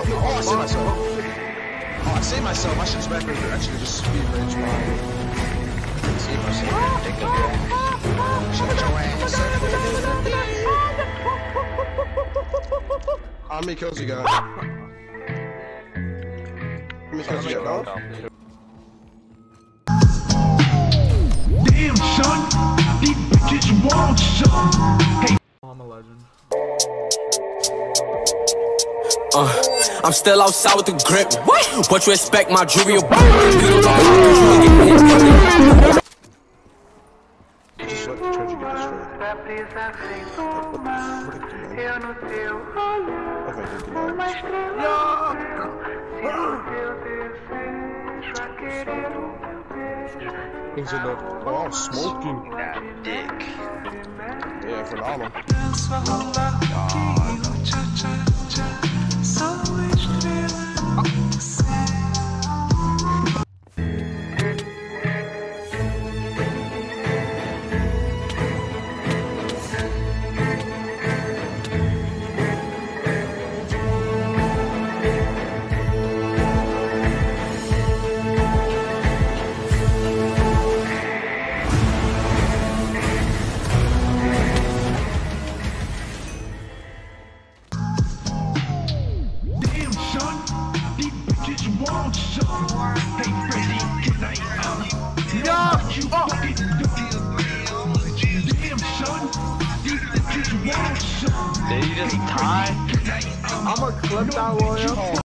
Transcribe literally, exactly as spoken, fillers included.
Oh, I see myself. Oh, I see myself. I should just back there. Actually, just speed rage mine. See myself. Take up your ass. Shut your ass. How many kills you got? How many kills you got, dog? Damn, son. These bitches want some. Hey. I'm a legend. Uh, I'm still outside with the grip. What? What you expect? My jewelry. Just let the treasure get destroyed. Things in the oh, smoking. That dick. Yeah, phenomenal. Did you just tie? I'm a clip that warrior.